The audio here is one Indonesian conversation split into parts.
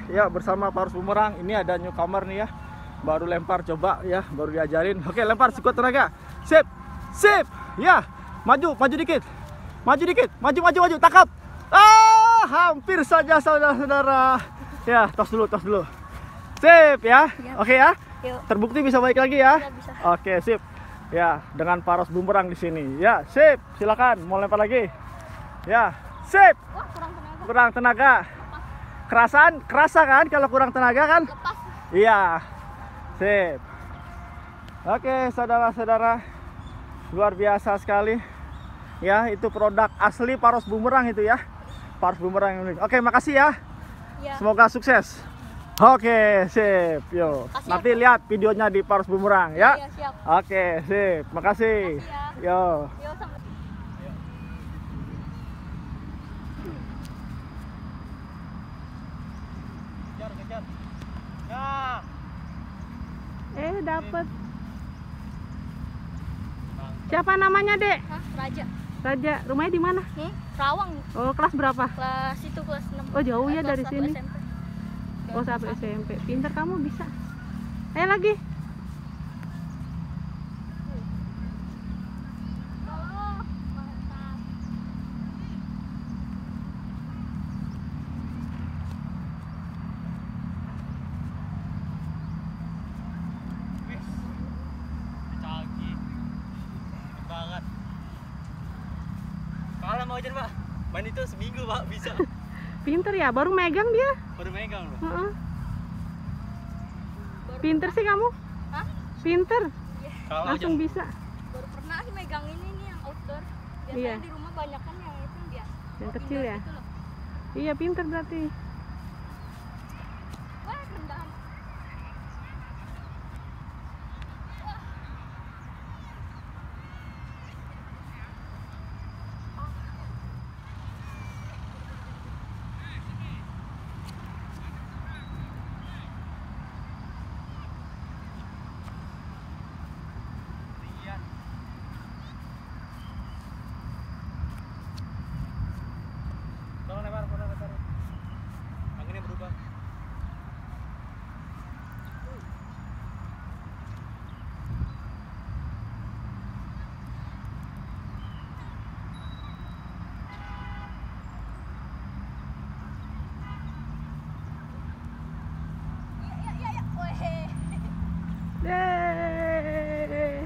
ya bersama Paros Bumerang. Ini ada newcomer nih ya, baru lempar coba ya, baru diajarin. Oke, lempar sekuat tenaga. Sip, sip, ya, maju dikit, maju, tangkap. Ah, hampir saja saudara-saudara. Ya, tos dulu. Sip ya, oke ya. Terbukti bisa balik lagi ya. Bisa. Oke, sip. Ya, dengan Paros Bumerang di sini. Ya, sip. Silakan, mau lempar lagi. Ya, sip. Wah, Kurang tenaga. Kerasa kan kalau kurang tenaga kan? lepas. Iya. Sip. Oke, saudara-saudara. Luar biasa sekali. Ya, itu produk asli Paros Bumerang itu ya. Paros Bumerang ini. Oke, makasih ya. Ya. Semoga sukses. Oke, sip. Yo. Makasih Nanti ya. lihat videonya di Paros Bumerang ya. Iya, siap. Oke, sip. Makasih. Makasih Yo. Yo, sampai. Kejar. Ya. Dapet. Siapa namanya, Dek? Hah, Raja. Raja. Rumahnya di mana? Rawang. Oh, kelas berapa? Kelas 6. Oh, jauh ya Kelas dari 1 sini. SMP. Oh, sampai SMP. Pinter kamu bisa. Ayo lagi. Oh, mantap. Canggih banget. Kalah mau aja, Pak. Main itu seminggu, Pak, bisa. Pinter ya, baru megang dia. Baru megang loh. Heeh. Pinter sih kamu. Hah? Pinter. Kalah Langsung bisa. Baru pernah sih megang ini nih yang outdoor. Biasanya Iya. di rumah banyak kan yang itu dia. Yang kecil ya? Gitu loh. Iya, pinter berarti. Wah, rendahan. Tolong lempar. Anginnya berubah. Iya. Weh. Yeay.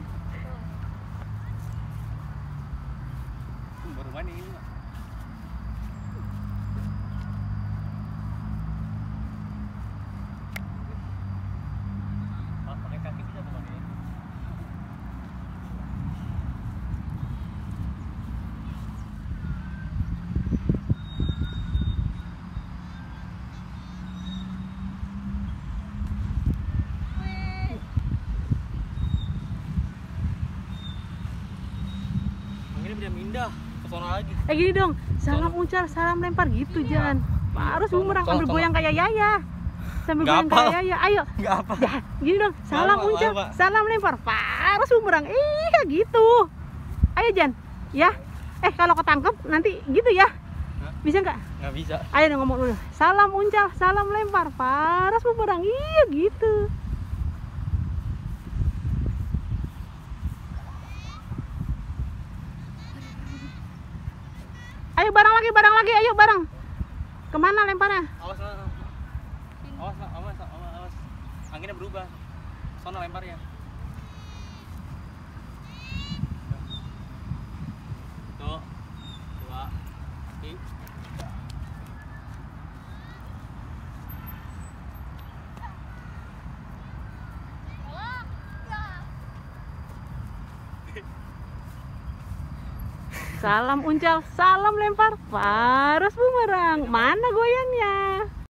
Baru main ini, Pak. Pakai kaki bisa bukan ya? Anginnya bisa mindah ke sana lagi. Gini dong, salam uncal, salam lempar gitu, jangan. Harus Bumerang sambil goyang kayak Yaya. Sambil Nggak goyang kayak hafal. Yaya. Ayo. Enggak apa. Ya, gini dong, salam Malu, uncal, Pak. salam lempar. Harus Bumerang. Iya gitu. Ayo Jan, ya. Kalau ketangkep nanti gitu ya. Hah? Bisa nggak? Nggak bisa. Ayo dong ngomong dulu. Salam uncal, salam lempar. Harus Bumerang. Iya gitu. Ayo bareng lagi, ayo bareng. Kemana lemparnya? Awas. Anginnya berubah. Sono lemparnya. Tuh. 2, 3. Salam uncal, salam lempar, Paros Bumerang. Mana goyangnya?